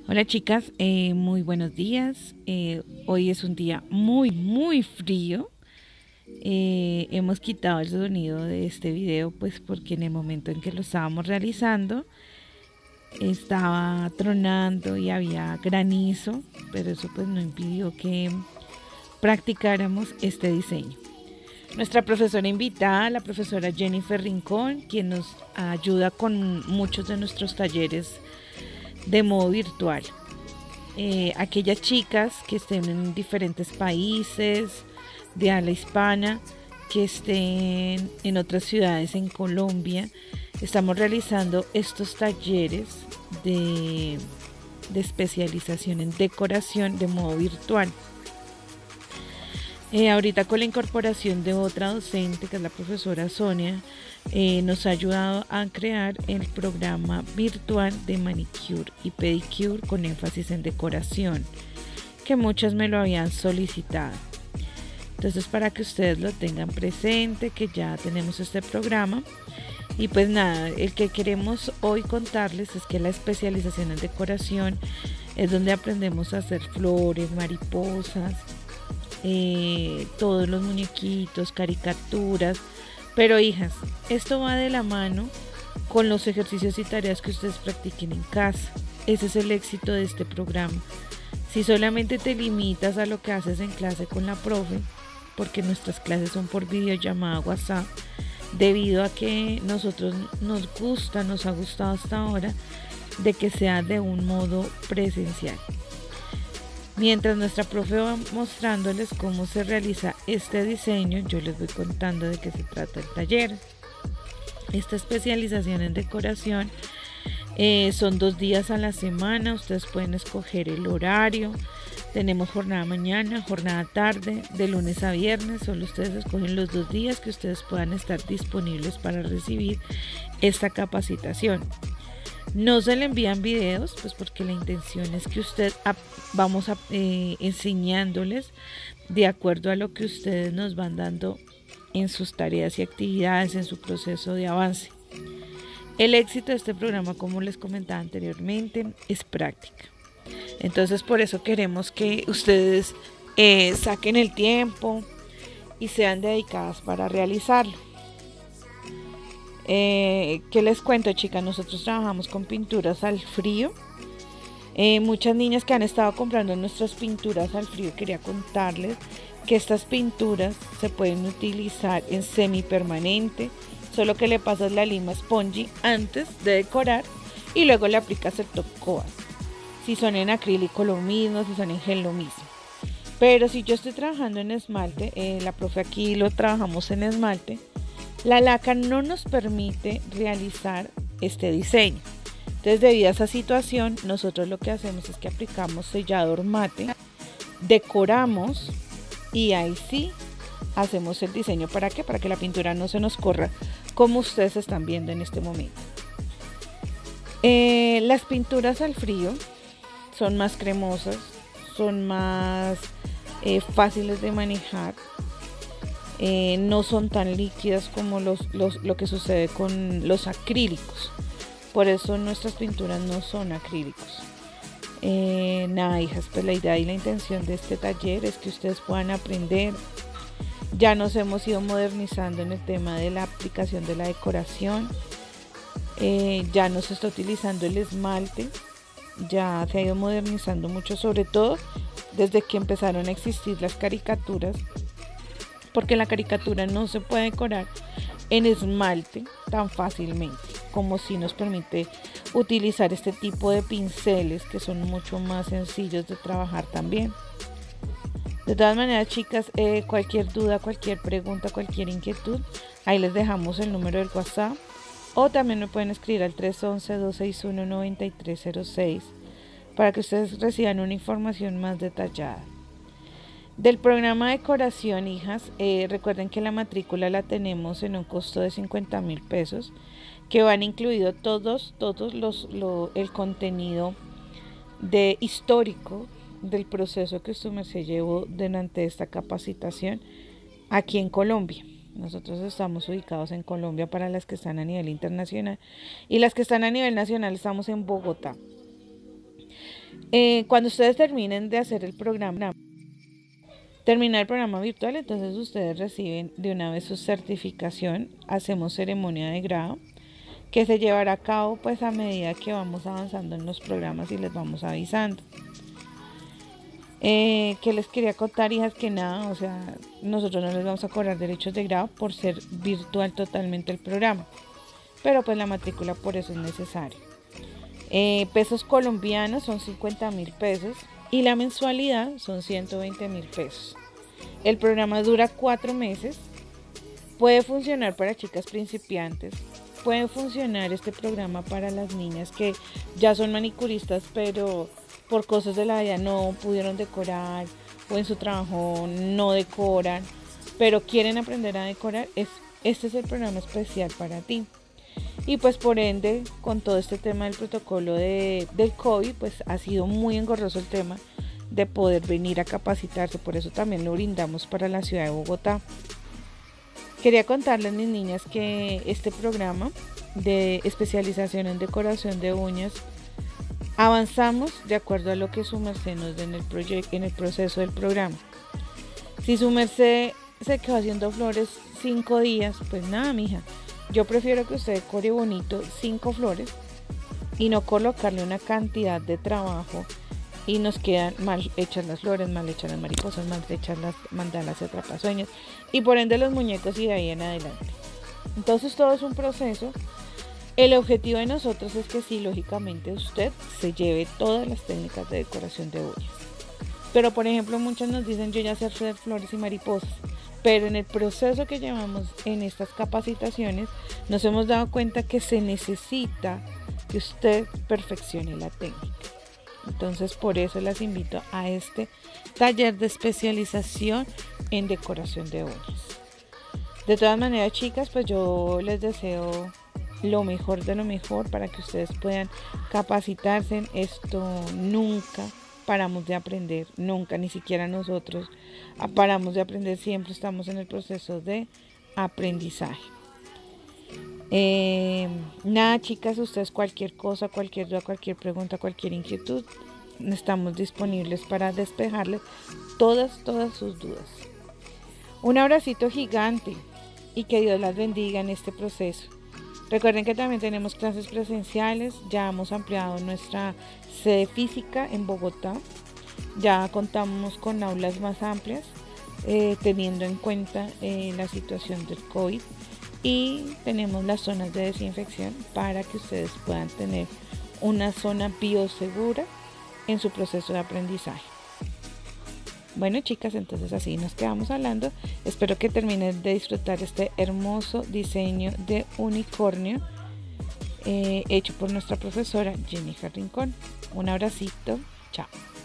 Hola chicas, muy buenos días. Hoy es un día muy frío. Hemos quitado el sonido de este video pues porque en el momento en que lo estábamos realizando estaba tronando y había granizo, pero eso pues no impidió que practicáramos este diseño. Nuestra profesora invitada, la profesora Jennifer Rincón, quien nos ayuda con muchos de nuestros talleres de modo virtual. Aquellas chicas que estén en diferentes países de habla hispana, que estén en otras ciudades en Colombia, estamos realizando estos talleres de especialización en decoración de modo virtual. Ahorita con la incorporación de otra docente, que es la profesora Sonia, nos ha ayudado a crear el programa virtual de manicure y pedicure con énfasis en decoración, que muchas me lo habían solicitado. Entonces, para que ustedes lo tengan presente, que ya tenemos este programa. Y pues nada, el que queremos hoy contarles es que la especialización en decoración es donde aprendemos a hacer flores, mariposas, todos los muñequitos, caricaturas. Pero hijas, esto va de la mano con los ejercicios y tareas que ustedes practiquen en casa. Ese es el éxito de este programa. Si solamente te limitas a lo que haces en clase con la profe, porque nuestras clases son por videollamada WhatsApp, debido a que nosotros nos ha gustado hasta ahora de que sea de un modo presencial. Mientras nuestra profe va mostrándoles cómo se realiza este diseño, yo les voy contando de qué se trata el taller. Esta especialización en decoración son 2 días a la semana. Ustedes pueden escoger el horario. Tenemos jornada mañana, jornada tarde, de lunes a viernes. Solo ustedes escogen los 2 días que ustedes puedan estar disponibles para recibir esta capacitación. No se le envían videos, pues porque la intención es que vamos enseñándoles de acuerdo a lo que ustedes nos van dando en sus tareas y actividades, en su proceso de avance. El éxito de este programa, como les comentaba anteriormente, es práctica. Entonces, por eso queremos que ustedes saquen el tiempo y sean dedicadas para realizarlo. ¿Qué les cuento, chicas? Nosotros trabajamos con pinturas al frío. Muchas niñas que han estado comprando nuestras pinturas al frío, quería contarles que estas pinturas se pueden utilizar en semipermanente, solo que le pasas la lima spongy antes de decorar y luego le aplicas el top coat. Si son en acrílico lo mismo, si son en gel lo mismo. Pero si yo estoy trabajando en esmalte, la profe aquí lo trabajamos en esmalte, la laca no nos permite realizar este diseño. Entonces, debido a esa situación, nosotros lo que hacemos es que aplicamos sellador mate, decoramos y ahí sí hacemos el diseño. ¿Para qué? Para que la pintura no se nos corra, como ustedes están viendo en este momento. Las pinturas al frío son más cremosas, son más fáciles de manejar. No son tan líquidas como lo que sucede con los acrílicos. Por eso nuestras pinturas no son acrílicos. Nada, hijas, pues la idea y la intención de este taller es que ustedes puedan aprender. Ya nos hemos ido modernizando en el tema de la aplicación de la decoración. Ya no se está utilizando el esmalte. Ya se ha ido modernizando mucho, sobre todo desde que empezaron a existir las caricaturas, porque la caricatura no se puede decorar en esmalte tan fácilmente como si nos permite utilizar este tipo de pinceles que son mucho más sencillos de trabajar también. De todas maneras, chicas, cualquier duda, cualquier pregunta, cualquier inquietud, ahí les dejamos el número del WhatsApp, o también me pueden escribir al 311-261-9306 para que ustedes reciban una información más detallada. Del programa de decoración, hijas, recuerden que la matrícula la tenemos en un costo de 50,000 pesos, que van incluido el contenido histórico del proceso que usted se llevó durante esta capacitación aquí en Colombia. Nosotros estamos ubicados en Colombia para las que están a nivel internacional, y las que están a nivel nacional estamos en Bogotá. Cuando ustedes terminen de hacer el programa, terminar el programa virtual, entonces ustedes reciben de una vez su certificación. Hacemos ceremonia de grado que se llevará a cabo pues a medida que vamos avanzando en los programas y les vamos avisando. Que les quería contar, hijas, que nada, o sea, nosotros no les vamos a cobrar derechos de grado por ser virtual totalmente el programa, pero pues la matrícula por eso es necesaria. Pesos colombianos son 50.000 pesos y la mensualidad son 120.000 pesos. El programa dura 4 meses, puede funcionar para chicas principiantes, puede funcionar este programa para las niñas que ya son manicuristas pero por cosas de la vida no pudieron decorar o en su trabajo no decoran, pero quieren aprender a decorar. Este es el programa especial para ti. Y pues por ende, con todo este tema del protocolo del COVID, pues ha sido muy engorroso el tema de poder venir a capacitarse. Por eso también lo brindamos para la ciudad de Bogotá. Quería contarles, mis niñas, que este programa de especialización en decoración de uñas avanzamos de acuerdo a lo que su merced nos dé en el proceso del programa. Si su merced se quedó haciendo flores 5 días, pues nada, mija, yo prefiero que usted decore bonito 5 flores y no colocarle una cantidad de trabajo y nos quedan mal hechas las flores, mal hechas las mariposas, mal hechas las mandalas y atrapasueños y por ende los muñecos y de ahí en adelante. Entonces todo es un proceso. El objetivo de nosotros es que sí, lógicamente usted se lleve todas las técnicas de decoración de uñas. Pero por ejemplo muchos nos dicen yo ya sé hacer flores y mariposas, pero en el proceso que llevamos en estas capacitaciones nos hemos dado cuenta que se necesita que usted perfeccione la técnica. Entonces por eso las invito a este taller de especialización en decoración de uñas. De todas maneras, chicas, pues yo les deseo lo mejor de lo mejor para que ustedes puedan capacitarse en esto. Nunca paramos de aprender, nunca, ni siquiera nosotros paramos de aprender, siempre estamos en el proceso de aprendizaje. Nada, chicas, ustedes cualquier cosa, cualquier duda, cualquier pregunta, cualquier inquietud, estamos disponibles para despejarles todas sus dudas. Un abracito gigante y que Dios las bendiga en este proceso. Recuerden que también tenemos clases presenciales, ya hemos ampliado nuestra sede física en Bogotá, ya contamos con aulas más amplias, teniendo en cuenta la situación del COVID, y tenemos las zonas de desinfección para que ustedes puedan tener una zona biosegura en su proceso de aprendizaje. Bueno, chicas, entonces así nos quedamos hablando. Espero que terminen de disfrutar este hermoso diseño de unicornio hecho por nuestra profesora Jennifer Rincón. Un abracito, chao.